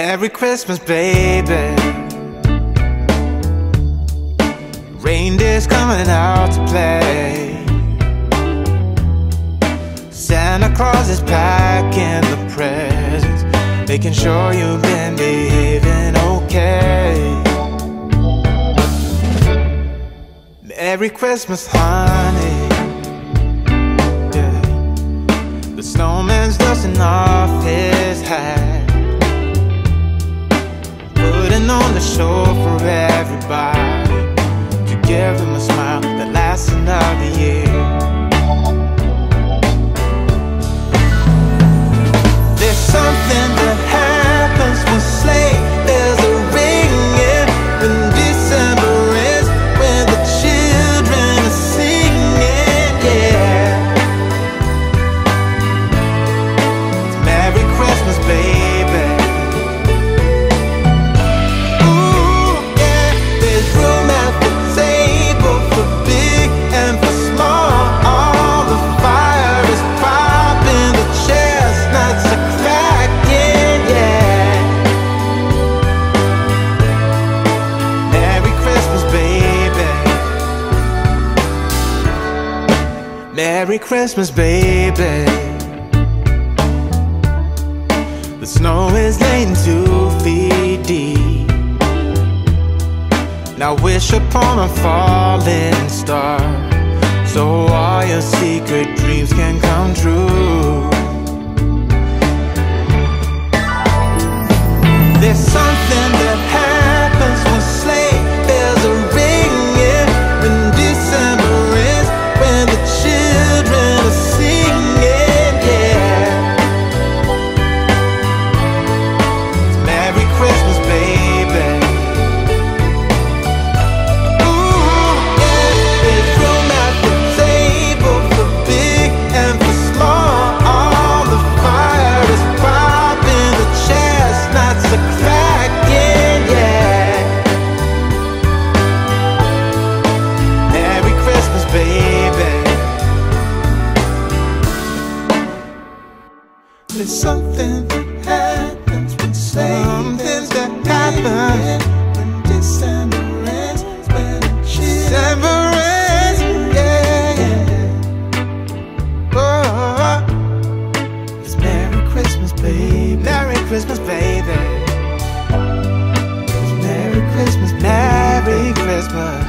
Merry Christmas, baby. Reindeer's coming out to play. Santa Claus is packing the presents, making sure you've been behaving okay. Merry Christmas, honey. Yeah. The snowman's dusting off his hat, putting on the show for everybody, to give them a smile that lasts another year. There's something that happens when sleigh bells are ringing, when December ends, when the children are singing, yeah. It's Merry Christmas, baby. Ooh, yeah. There's room at the table for big and for small. All the fire is popping, the chestnuts are cracking, yeah. Merry Christmas, baby. Merry Christmas, baby. The snow is laying 2 feet deep. Now wish upon a falling star, so all your secret dreams can come true. There's something that happens when sleigh bells are ringing, when December ends, when the children are singing, yeah. It's Merry Christmas, baby. Ooh, yeah. There's room at the table for big and for small. All the fire is popping, the chestnuts are cracking, yeah. Merry Christmas, baby. There's something that happens when something that happens when December ends, when December ends, yeah. Oh, it's Merry Christmas, baby. Merry Christmas, baby. It's Merry Christmas, Merry Christmas.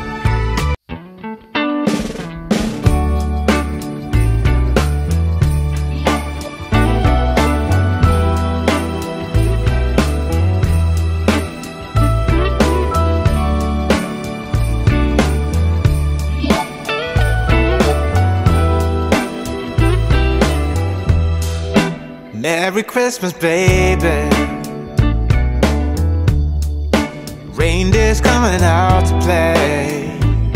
Merry Christmas, baby. Reindeer's coming out to play.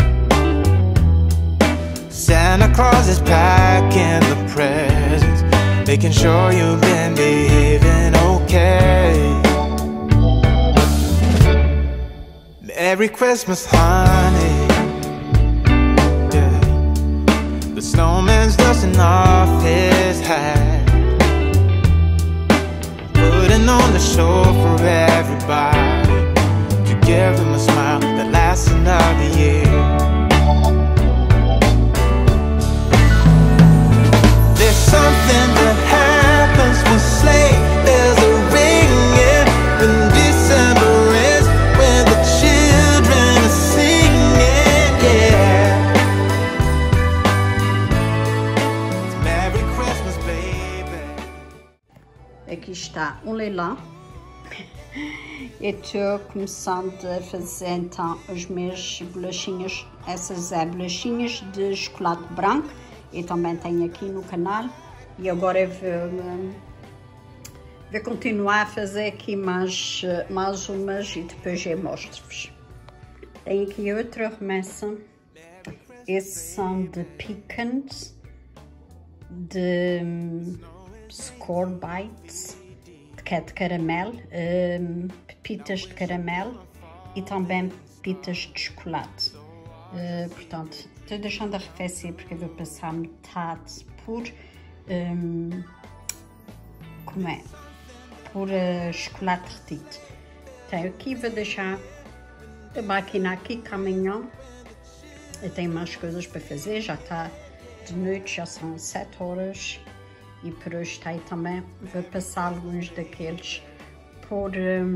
Santa Claus is packing the presents, making sure you've been behaving okay. Merry Christmas, honey. Yeah. The snowman's dusting off his hat, putting on the show for everybody, to give them a smile that lasts another year. There's something that happens when sleigh bells are ringing, when December ends, when the children are singing, yeah. It's Merry Christmas, baby. Aqui está um leilão. Eu estou começando a fazer então as minhas bolachinhas, essas bolachinhas de chocolate branco. Eu também tenho aqui no canal. E agora eu vou continuar a fazer aqui mais umas e depois eu mostro-vos. Tenho aqui outra remessa. Esses são de pecans, de score bites, que é de caramelo, pepitas de caramelo e também pepitas de chocolate. Portanto, estou deixando arrefecer porque eu vou passar metade por como é? por chocolate derretido. Então aqui vou deixar a máquina aqui caminhando. Eu tenho mais coisas para fazer, já está de noite, já são 7 horas. E por hoje está aí também, vou passar alguns daqueles por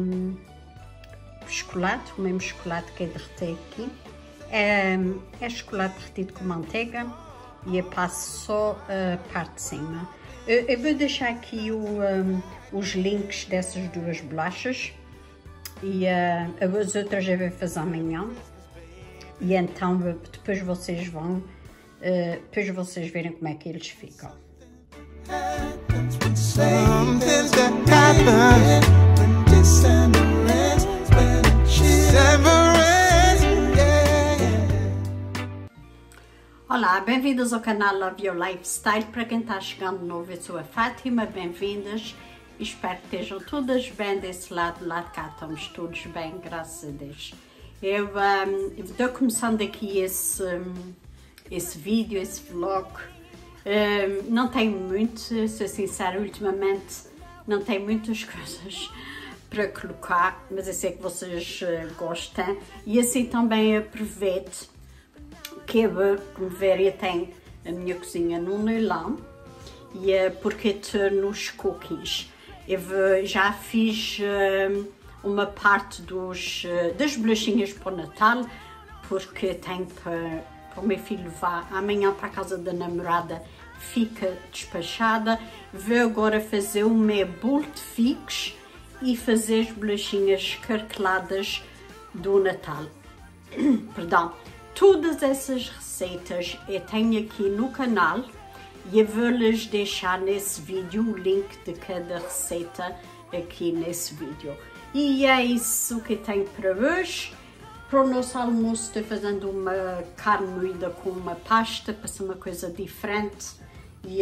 chocolate, o mesmo chocolate que eu derreti aqui. É chocolate derretido com manteiga e eu passo só a parte de cima. Eu vou deixar aqui os links dessas duas bolachas e as outras eu vou fazer amanhã. E então depois vocês vão, verem como é que eles ficam. Something that happens when December ends, when December ends, yeah. Olá, bem-vindos ao canal Love Your Lifestyle. Para quem está chegando novo, eu sou a Fátima, bem-vindas. Espero que estejam todas bem desse lado, lá de cá estamos todos bem, graças a Deus. Eu estou começando aqui esse vídeo, esse vlog. Não tenho muito, sou sincera, ultimamente não tenho muitas coisas para colocar, mas eu sei que vocês gostam. E assim também aproveito que, como ver, eu tenho a minha cozinha no leilão, e porque estou nos cookies. Eu já fiz uma parte das bolachinhas para o Natal, porque tenho para o meu filho levar amanhã para a casa da namorada, fica despachada. Vou agora fazer o meu bolo de figos e fazer as bolachinhas carqueladas do Natal. Perdão, todas essas receitas eu tenho aqui no canal e eu vou-lhes deixar nesse vídeo o link de cada receita aqui nesse vídeo. E é isso que tenho para hoje. Para o nosso almoço estou fazendo uma carne moída com uma pasta, para ser uma coisa diferente. E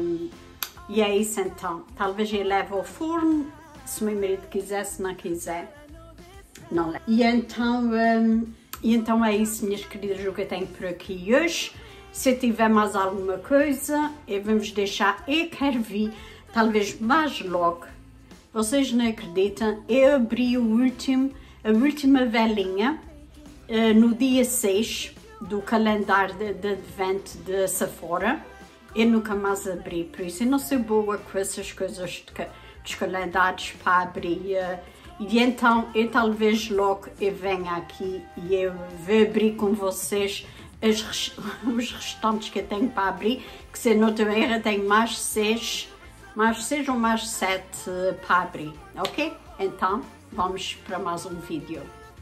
é isso então. Talvez eu leve ao forno, se o meu marido quiser, se não quiser, não leve. E então é isso, minhas queridas, o que eu tenho por aqui hoje. Se eu tiver mais alguma coisa, vamos deixar. Eu quero vir, talvez mais logo. Vocês não acreditam, eu abri a última velinha no dia 6 do calendário de advento de Sephora. Eu nunca mais abri, por isso eu não sou boa com essas coisas dos calendários para abrir. E então eu talvez logo venha aqui e eu vou abrir com vocês os restantes que eu tenho para abrir, que se eu não estou errado tenho mais 6 ou mais 7 para abrir, ok? Então, vamos para mais um vídeo.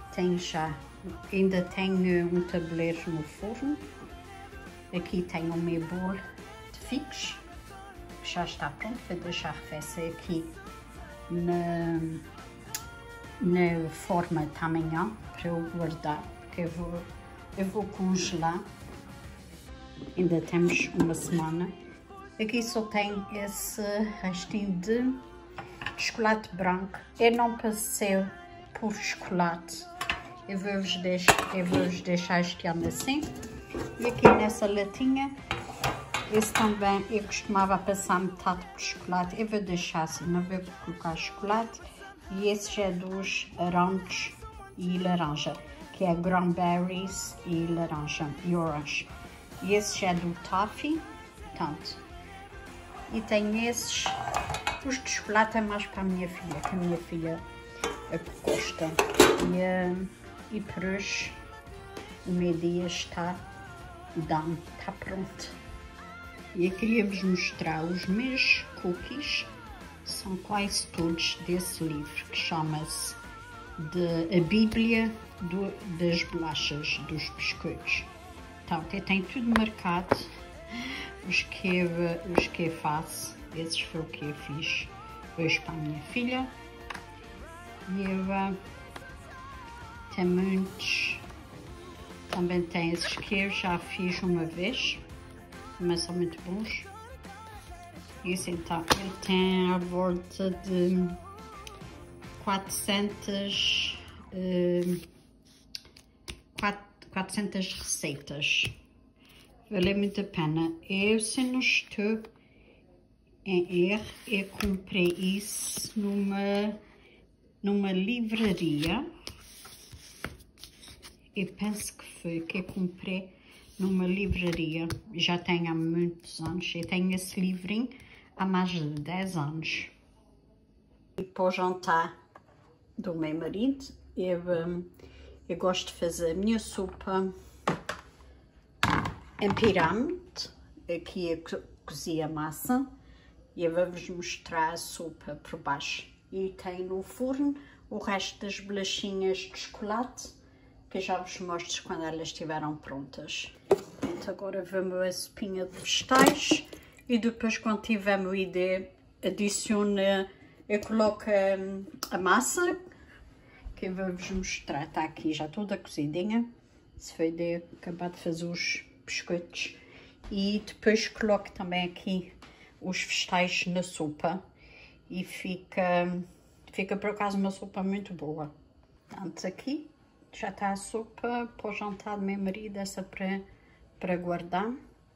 Ainda tenho um tabuleiro no forno. Aqui tenho o meu bolo de figos, que já está pronto. Vou deixar arrefecer aqui na forma de amanhã, para eu guardar, porque eu vou congelar. Ainda temos uma semana. Aqui só tem esse restinho de chocolate branco. Eu não passei por chocolate. Eu vou-vos deixar este ano assim. E aqui nessa latinha, esse também eu costumava passar metade por chocolate. Eu vou deixar assim, não vou colocar chocolate. E esse já é dos aranjos e laranja, que é cranberries e laranja e orange. E esse já é do toffee, tanto. E tem esses, os de chocolate é mais para a minha filha, que a minha filha gosta. E por hoje o meu dia está done, está pronto. E eu queria vos mostrar os meus cookies, são quase todos desse livro, que chama-se A Bíblia das Bolachas, dos Biscoitos. Então, eu tenho tudo marcado. Os que eu faço, esses foi o que eu fiz hoje para a minha filha. E eu tenho muitos, também tem esses que eu já fiz uma vez, mas são muito bons. Isso então, ele tem à volta de 400 receitas. Vale muito a pena. Eu, se não estou em R. Eu comprei isso numa livraria. Eu penso que foi que eu comprei numa livraria. Já tenho há muitos anos. Eu tenho esse livrinho há mais de 10 anos. E para o jantar do meu marido, eu gosto de fazer a minha sopa em pirâmide. Aqui eu cozi a massa e eu vou-vos mostrar a sopa por baixo. E tem no forno o resto das bolachinhas de chocolate, que eu já vos mostro quando elas estiveram prontas. Então agora vamos a sopinha de vegetais e depois, quando tiver a ideia, adiciono, eu coloco a massa, que eu vou-vos mostrar. Está aqui já toda cozidinha. Se foi de acabar de fazer os biscoitos. E depois coloco também aqui os vegetais na sopa. E fica por acaso uma sopa muito boa. Antes aqui já está a sopa para o jantar do meu marido, essa para guardar.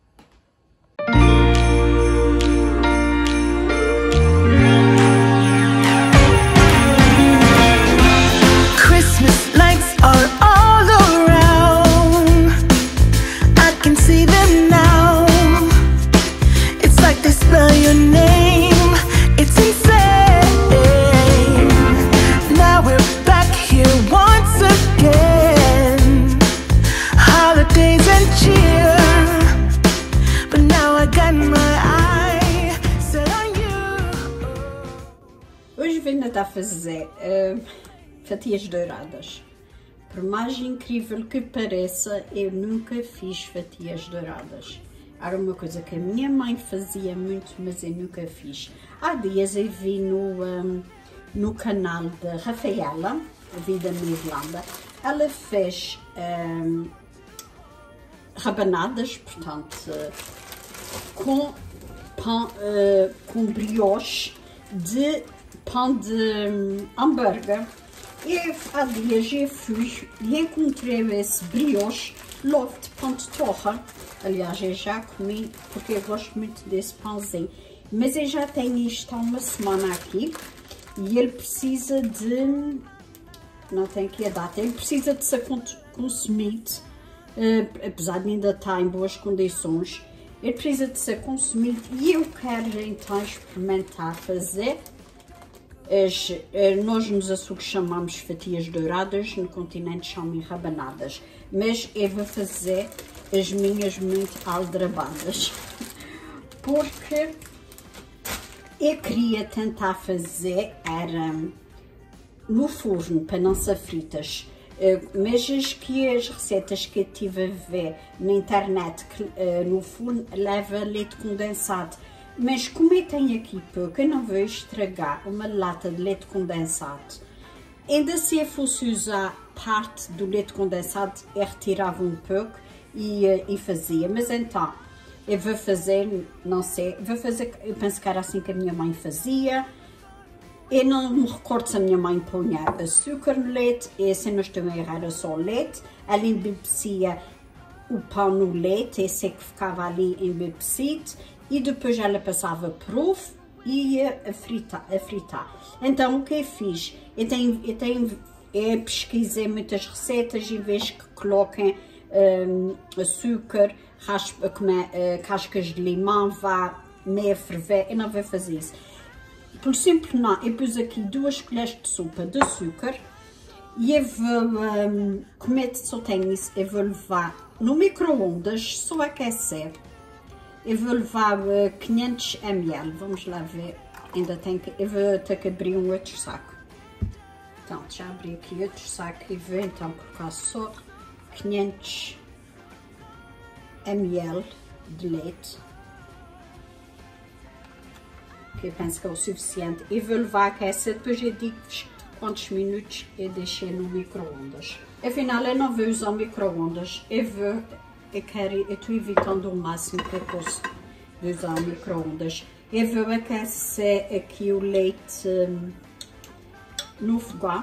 Christmas lights are all around. I can see them now. It's like they spell your name. It's insane. Now we're back here once again. Holidays and cheer. But now I got my eye set on you. Hoje venho a fazer fatias douradas. Por mais incrível que pareça, eu nunca fiz fatias douradas. Era uma coisa que a minha mãe fazia muito, mas eu nunca fiz. Há dias eu vi no canal da Rafaela, a vida na Irlanda, ela fez rabanadas, portanto, com brioche de pão de hambúrguer. E há dias eu fui e encontrei esse brioche logo de pão de torra. Aliás, eu já comi porque eu gosto muito desse pãozinho. Mas eu já tenho isto há uma semana aqui e ele precisa de... não tenho aqui a data. Ele precisa de ser consumido, apesar de ainda estar em boas condições. Ele precisa de ser consumido e eu quero então experimentar fazer. Nós nos açúcares chamamos fatias douradas, no continente chamam rabanadas, mas eu vou fazer as minhas muito aldrabadas, porque eu queria tentar fazer, era no forno, para não ser fritas, mas as receitas que eu tive a ver na internet, no forno leva leite condensado. Mas como eu tenho aqui pouco, eu não vou estragar uma lata de leite condensado. Ainda se eu fosse usar parte do leite condensado, eu retirava um pouco e fazia. Mas então, eu vou fazer, não sei, vou fazer, eu penso que era assim que a minha mãe fazia. Eu não me recordo se a minha mãe punha açúcar no leite, e se não estou a errar, era só leite. Ela embebecia o pão no leite, esse é que ficava ali embebecido. E depois ela passava por ovo e ia a fritar. Então o que eu fiz? Eu pesquisei muitas receitas, em vez que coloquem açúcar, cascas de limão, vá meio ferver, eu não vou fazer isso. Por simples não, eu pus aqui 2 colheres de sopa de açúcar e eu vou, como eu só tenho isso, eu vou levar no micro-ondas, só aquecer. Eu vou levar 500 ml, vamos lá ver, ainda tenho que, eu vou ter que abrir um outro saco. Então, já abri aqui outro saco e vou então colocar só 500 ml de leite, que eu penso que é o suficiente. E vou levar a aquecer, depois eu digo-vos quantos minutos eu deixei no micro-ondas. Afinal, eu não vou usar o micro-ondas, eu estou evitando o máximo que eu posso de usar o micro-ondas. Eu vou aquecer aqui o leite no fogão.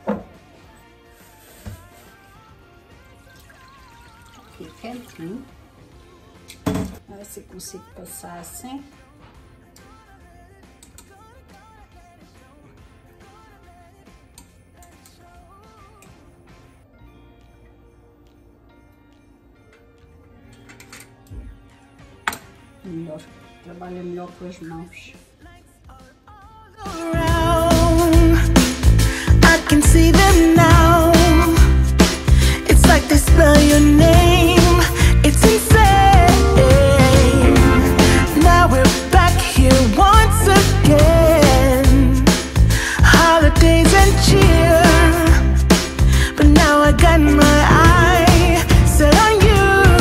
Aqui quentinho. A ver se consigo passar assim. melhor. Trabalha melhor com as mãos. I can see them now. It's like they spell your name. It's insane. Now we're back here once again. Holidays and cheer. But now I got my eye set on you.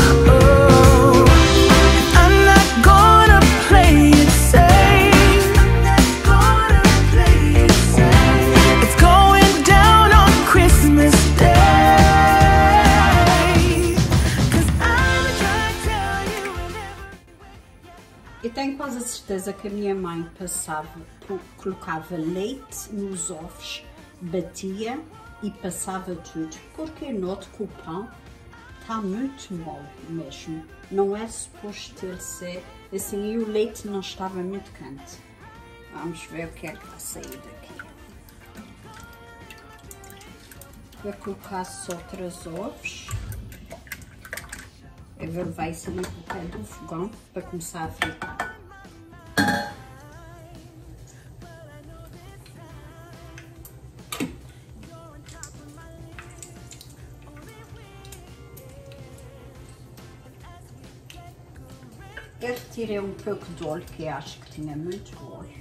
I'm not gonna play it safe. I'm not gonna play it safe. It's going down on Christmas Day. 'Cause I'm trying to tell you Eu tenho quase a certeza que a minha mãe colocava leite nos ovos, batia e passava tudo, porque eu noto que o pão está muito mole mesmo. Não é suposto ele ser assim, e o leite não estava muito quente. Vamos ver o que é que vai sair daqui. Vou colocar só 3 ovos. Eu vou levar isso ali para o pé do fogão para começar a fritar. Eu retirei um pouco de óleo, que eu acho que tinha muito óleo.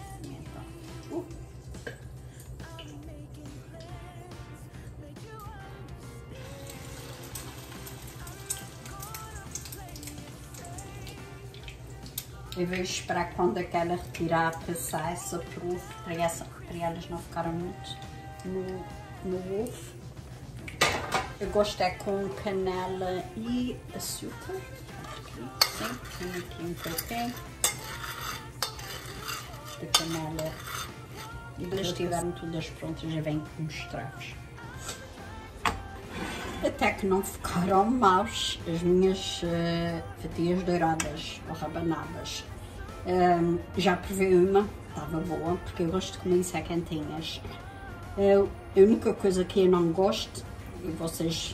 Eu vou esperar quando aquela retirar, passar essa proof, para elas não ficarem muito no ovo. Eu gosto é com canela e açúcar. Sim, tenho aqui um pouquinho de canela. E quando estiverem todas prontas, já venho mostrar-vos. Até que não ficaram maus as minhas fatias douradas ou rabanadas. Já provei uma, estava boa, porque eu gosto de comer isso a quentinhas. A única coisa que eu não gosto, e vocês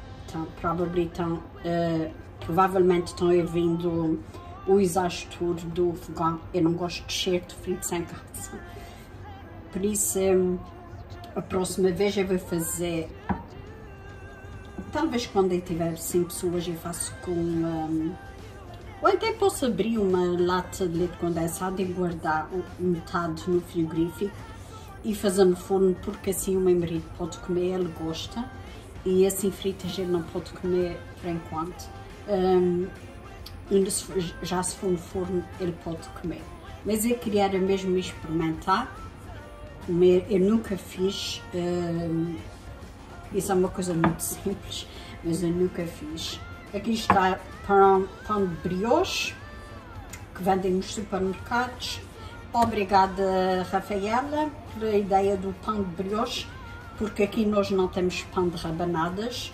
provavelmente estão ouvindo o exaustor do fogão, eu não gosto de cheiro de fritos em casa. Por isso, a próxima vez eu vou fazer, talvez quando eu tiver 5 pessoas, eu faço com, ou até posso abrir uma lata de leite condensado e guardar metade no frigorífico e fazer no forno, porque assim o meu marido pode comer, ele gosta, e assim fritas ele não pode comer por enquanto. Já se for no forno ele pode comer, mas eu queria mesmo experimentar comer. Eu nunca fiz, isso é uma coisa muito simples, mas eu nunca fiz. Aqui está pão de brioche que vendem nos supermercados. Obrigada, Rafaela, pela ideia do pão de brioche, porque aqui nós não temos pão de rabanadas.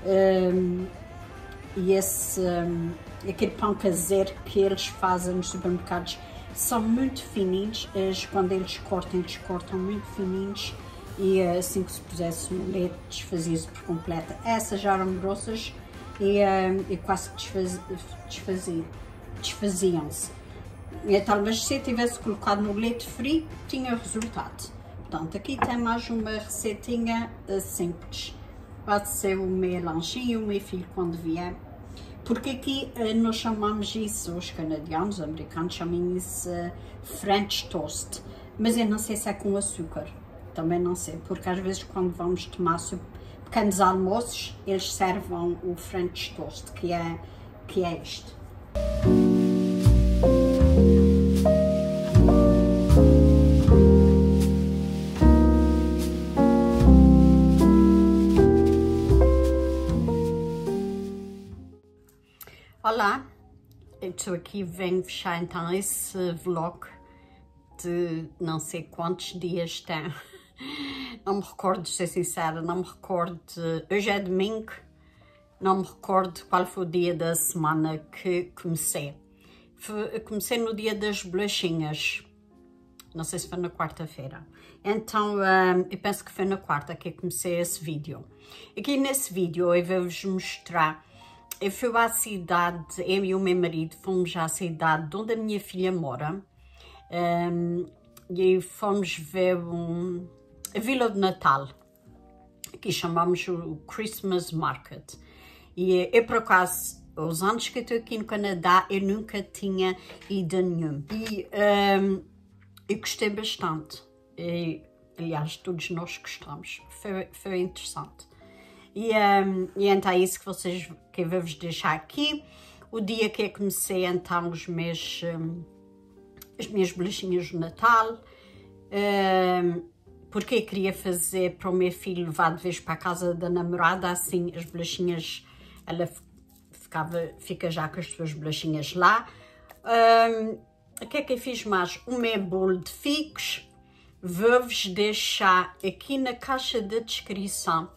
E aquele pão caseiro que eles fazem nos supermercados são muito fininhos. Quando eles cortam muito fininhos, e assim que se pusesse no leite desfazia-se por completo. Essas já eram grossas e quase que desfaziam-se. Talvez se eu tivesse colocado no leite frio tinha resultado. Portanto, aqui tem mais uma receitinha simples. Pode ser o meu lanchinho, o meu filho quando vier. Porque aqui nós chamamos isso, os canadianos, os americanos chamam isso French toast. Mas eu não sei se é com açúcar, também não sei, porque às vezes quando vamos tomar pequenos almoços, eles servam o French toast, que é isto. Olá, eu estou aqui, venho fechar então esse vlog de não sei quantos dias tem. Não me recordo, de ser sincera, não me recordo. Hoje é domingo, não me recordo qual foi o dia da semana que comecei. Comecei no dia das bolachinhas, não sei se foi na quarta-feira. Então, eu penso que foi na quarta que eu comecei esse vídeo. Aqui nesse vídeo eu vou-vos mostrar eu fui à cidade, eu e o meu marido fomos à cidade onde a minha filha mora, e fomos ver a Vila de Natal, que chamamos o Christmas Market. E eu, por acaso, os anos que estou aqui no Canadá, eu nunca tinha ido a nenhum. E eu gostei bastante. Aliás, todos nós gostamos. Foi interessante. E então é isso que eu vou-vos deixar aqui. O dia que eu comecei então as minhas bolachinhas de Natal. Porque eu queria fazer para o meu filho levar de vez para a casa da namorada, assim as bolachinhas, ela fica já com as suas bolachinhas lá. O que é que eu fiz mais? O meu bolo de figos. Vou-vos deixar aqui na caixa de descrição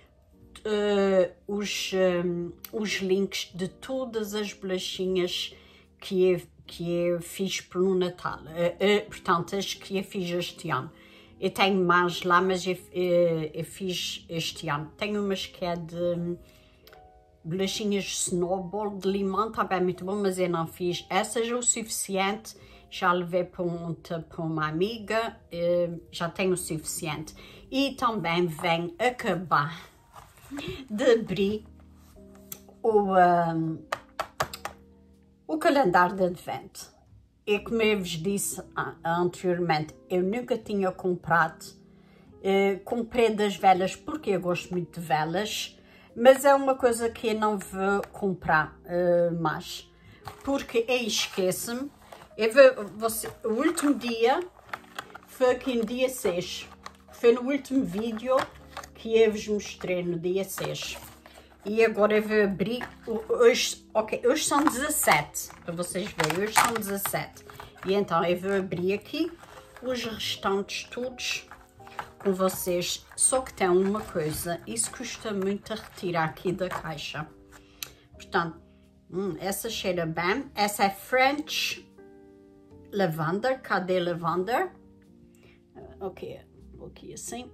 os links de todas as bolachinhas que eu fiz para o Natal. Portanto, as que eu fiz este ano. Eu tenho mais lá, mas eu fiz este ano. Tenho umas que é de bolachinhas snowball de limão, também muito bom, mas eu não fiz essas o suficiente. Já levei para uma amiga, já tenho o suficiente. E também venho acabar de abrir o calendário de advento. E como eu vos disse anteriormente, eu nunca tinha comprado. Comprei das velas porque eu gosto muito de velas, mas é uma coisa que eu não vou comprar mais, porque eu esqueço-me. O último dia foi aqui no dia 6, foi no último vídeo que eu vos mostrei no dia 6. E agora eu vou abrir, hoje são 17, para vocês verem, hoje são 17. E então eu vou abrir aqui os restantes todos com vocês. Só que tem uma coisa, isso custa muito a retirar aqui da caixa. Portanto, essa cheira bem, essa é French Lavender, cadê Lavender? Ok, vou aqui assim.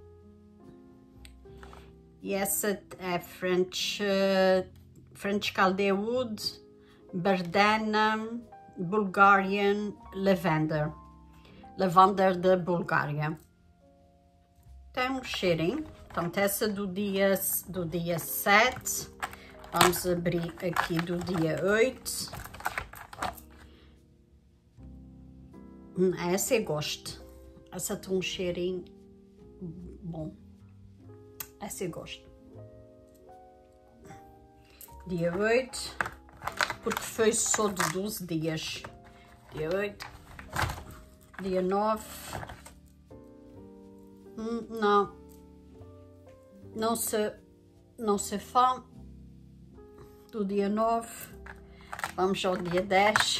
E essa é French Calderwood, Bardana, Bulgarian Lavender. Lavender da Bulgária. Tem um cheirinho. Portanto, essa do dia 7. Vamos abrir aqui do dia 8. Essa eu gosto. Essa tem um cheirinho bom. Essa eu gosto. Dia 8, porque foi só de 12 dias. Dia 8. Dia 9. Não se fã do dia 9. Vamos ao dia 10.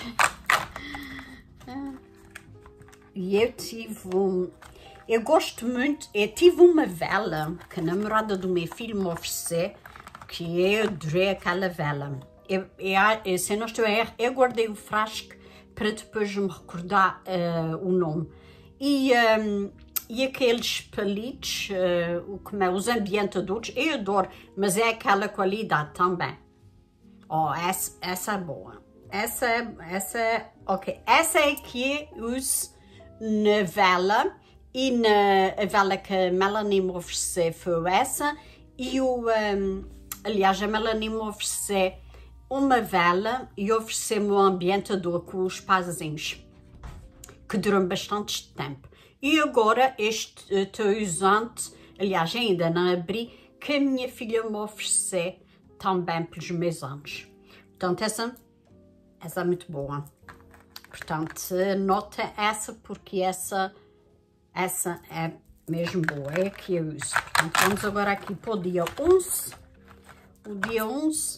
E eu tive eu gosto muito, eu tive uma vela que a namorada do meu filho me ofereceu, que eu adorei aquela vela. Se eu não estou a errar, eu guardei o frasco para depois me recordar o nome. E aqueles palitos, os ambientadores, eu adoro, mas é aquela qualidade também. Oh, essa é boa. Essa é ok. Essa é que eu uso na vela. E a vela que a Melanie me ofereceu foi essa. E aliás, a Melanie me ofereceu uma vela e ofereceu-me um ambientador com os pazinhos, que duram bastante tempo. E agora estou usando, aliás, ainda não abri, que a minha filha me ofereceu também pelos meus anos. Portanto, essa é muito boa. Portanto, nota essa, porque essa é mesmo boa, é a que eu uso. Portanto, vamos agora aqui para o dia 11. O dia 11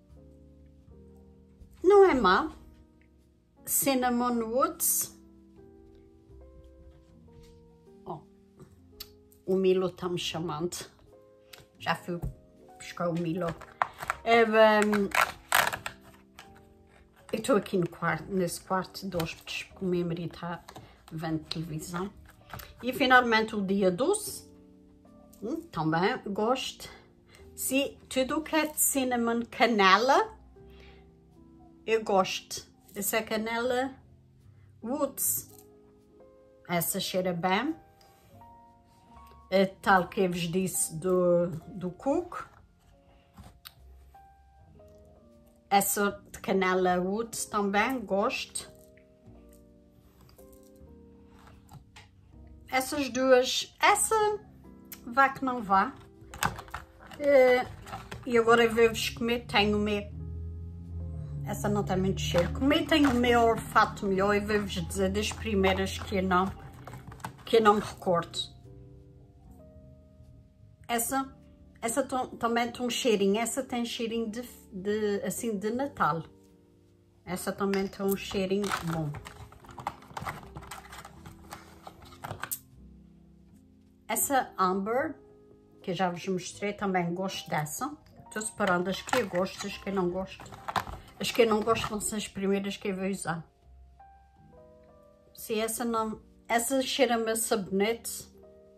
não é má. Cinnamon Woods. Oh, o Milo está me chamando. Já fui buscar o Milo. Eu estou aqui nesse quarto de hóspedes, porque o meu marido está vendo televisão. E finalmente o dia 12, também gosto. Se tudo que é de cinnamon, canela, eu gosto. Essa é canela Woods. Essa cheira bem. É tal que eu vos disse do coco. Essa de canela Woods também gosto. Essas duas, essa vá que não vá. E agora eu vou-vos comer, tenho o meu. Essa não tem muito cheiro. Como tenho o meu olfato melhor, eu vou-vos dizer das primeiras que eu não me recordo. Essa também tem um cheirinho. Essa tem cheirinho assim de Natal. Essa também tem um cheirinho bom. Essa Amber, que eu já vos mostrei, também gosto dessa. Estou separando as que eu gosto, as que eu não gosto. As que eu não gosto vão ser as primeiras que eu vou usar. Se essa não... Essa cheira-me a sabonete.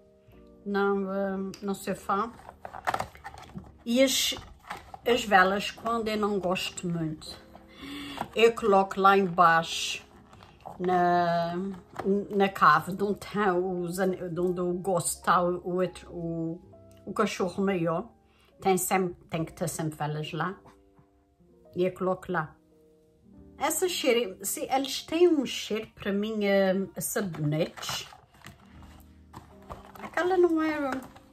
Não sou fã. E as velas, quando eu não gosto muito, eu coloco lá embaixo na cave, de onde o gosto está o cachorro maior. Tem que ter sempre velas lá. E eu coloco lá. Essa cheiro, eles têm um cheiro para mim a sabonetes. Aquela não é...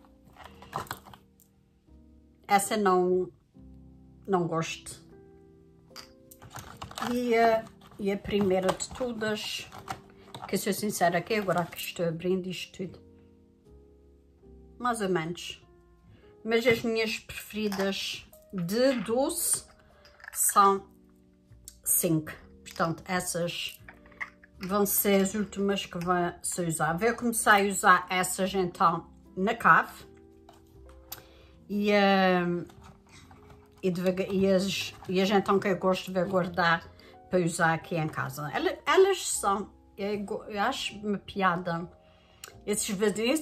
Essa não gosto. E a primeira de todas, que sou sincera aqui, agora que estou abrindo isto tudo. Mais ou menos. Mas as minhas preferidas de doce são 5. Portanto, essas vão ser as últimas que vou usar. Vou começar a usar essas então na cave. E as então que eu gosto de guardar para usar aqui em casa. Elas são, eu acho uma piada, esses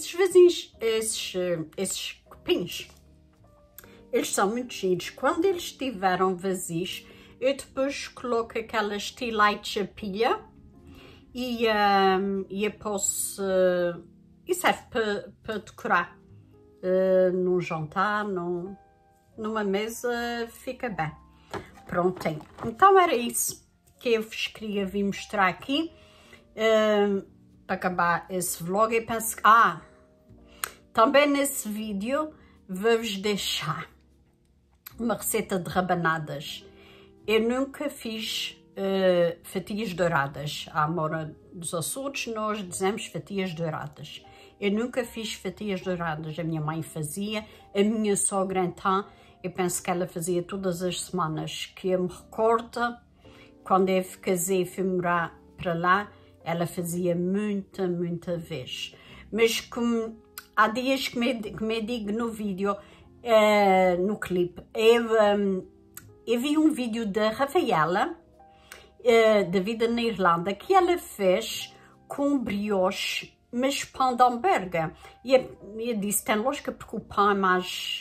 copinhos, eles são muito giros. Quando eles estiveram vazios, eu depois coloco aquelas tea lights a pilha e eu posso, e serve para decorar num jantar, numa mesa, fica bem. Prontinho. Então era isso que eu vos queria vir mostrar aqui para acabar esse vlog. Eu penso que também nesse vídeo vou-vos deixar uma receita de rabanadas. Eu nunca fiz fatias douradas. À Moura dos Açores nós dizemos fatias douradas. Eu nunca fiz fatias douradas. A minha mãe fazia, a minha sogra então, eu penso que ela fazia todas as semanas. Que eu me recordo, quando eu casei e fui morar para lá, ela fazia muita vez. Mas como há dias que me digo no vídeo, no clipe, eu vi um vídeo da Rafaela, da vida na Irlanda, que ela fez com brioche, mas pão de hambúrguer. E eu disse, tem lógica porque o pão é mais...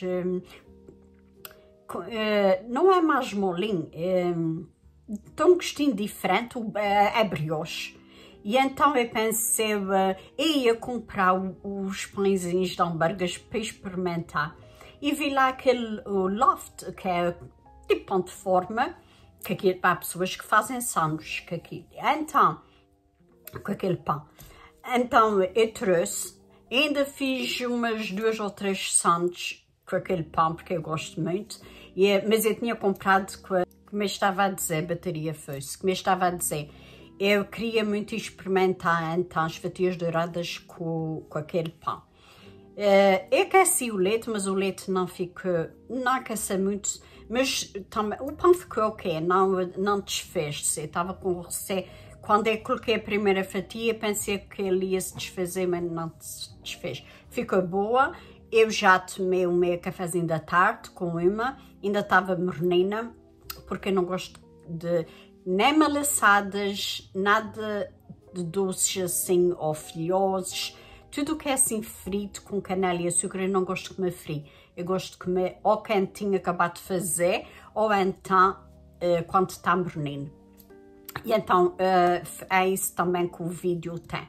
não é mais molinho, tem um gostinho diferente, é brioche. E então eu pensei, eu ia comprar os pãezinhos de hambúrgueres para experimentar. E vi lá aquele loft, que é tipo pão de forma, que aqui há pessoas que fazem sanduíches com aquilo. Então, com aquele pão. Então eu trouxe, ainda fiz umas 2 ou 3 sanduíches com aquele pão, porque eu gosto muito. Mas eu tinha comprado, como eu estava a dizer, bateria fosse, como eu estava a dizer, eu queria muito experimentar então as fatias douradas com aquele pão. Eu aqueci o leite, mas o leite não aqueceu muito, mas também, o pão ficou ok, não desfez-se. Eu estava com receio, quando eu coloquei a primeira fatia, pensei que ele ia se desfazer, mas não se desfez. Ficou boa. Eu já tomei o meu cafezinho da tarde com uma, ainda estava mornina, porque eu não gosto de nem malaçadas, nada de doces assim ou folhosos. Tudo que é assim frito com canela e açúcar, eu não gosto de comer frio. Eu gosto de comer ou quentinho, acabado de fazer, ou então quando está morninho. E então é isso também que o vídeo tem.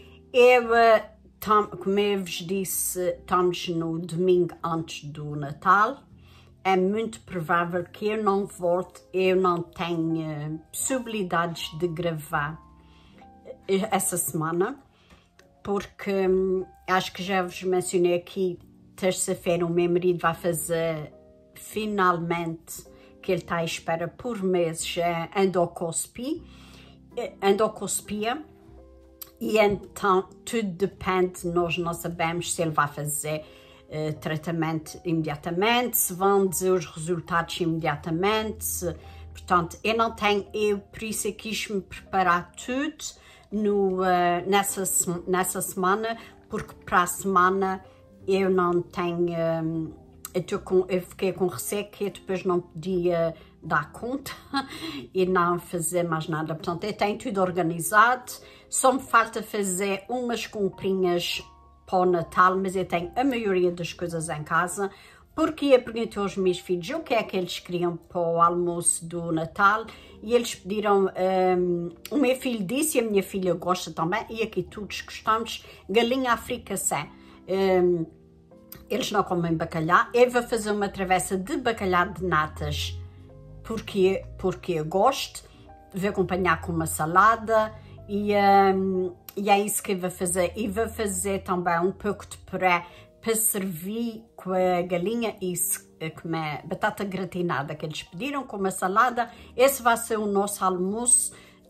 Como eu vos disse, estamos no domingo antes do Natal. É muito provável que eu não volte, eu não tenho possibilidades de gravar essa semana, porque acho que já vos mencionei aqui, terça-feira o meu marido vai fazer finalmente, que ele está à espera por meses, endoscopia, e então tudo depende, nós não sabemos se ele vai fazer tratamento imediatamente, se vão dizer os resultados imediatamente, portanto eu não tenho, por isso eu quis me preparar tudo nessa semana, porque para a semana eu não tenho, eu fiquei com receio que eu depois não podia dar conta e não fazer mais nada, portanto eu tenho tudo organizado, só me falta fazer umas comprinhas para o Natal, mas eu tenho a maioria das coisas em casa, porque eu perguntei aos meus filhos o que é que eles queriam para o almoço do Natal, e eles pediram, o meu filho disse, e a minha filha gosta também, e aqui todos gostamos, galinha à fricassé. Eles não comem bacalhau, eu vou fazer uma travessa de bacalhau de natas, porque eu gosto, vou acompanhar com uma salada, e é isso que eu vou fazer. E vou fazer também um pouco de puré para servir com a galinha e comer batata gratinada que eles pediram, com uma salada. Esse vai ser o nosso almoço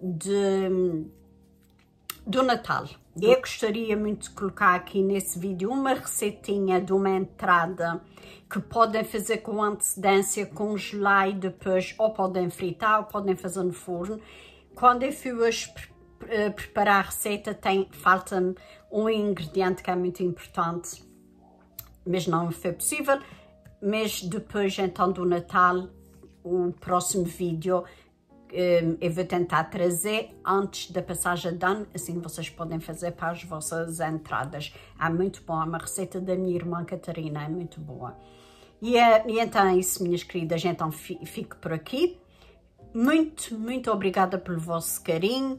do Natal. Eu gostaria muito de colocar aqui nesse vídeo uma receitinha de uma entrada que podem fazer com antecedência, congelar e depois ou podem fritar ou podem fazer no forno. Quando eu fui hoje preparar a receita, falta-me um ingrediente que é muito importante, mas não foi possível. Mas depois então do Natal, o próximo vídeo eu vou tentar trazer antes da passagem de ano, assim vocês podem fazer para as vossas entradas. É muito bom, é uma receita da minha irmã Catarina, é muito boa. E então é isso, minhas queridas, então fico por aqui. Muito obrigada pelo vosso carinho,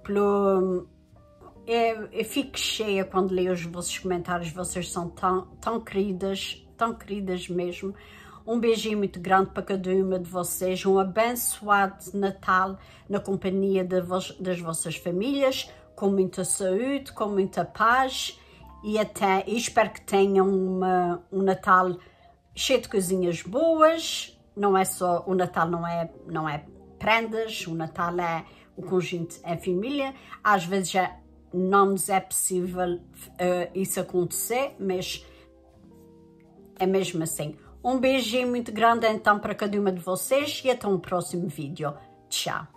eu fico cheia quando leio os vossos comentários, vocês são tão queridas mesmo. Um beijinho muito grande para cada uma de vocês, um abençoado Natal na companhia das vossas famílias, com muita saúde, com muita paz, e espero que tenham um Natal cheio de coisinhas boas. Não é só, o Natal não é prendas, o Natal é o conjunto em família. Às vezes já não nos é possível isso acontecer, mas é mesmo assim. Um beijinho muito grande então para cada uma de vocês e até um próximo vídeo. Tchau!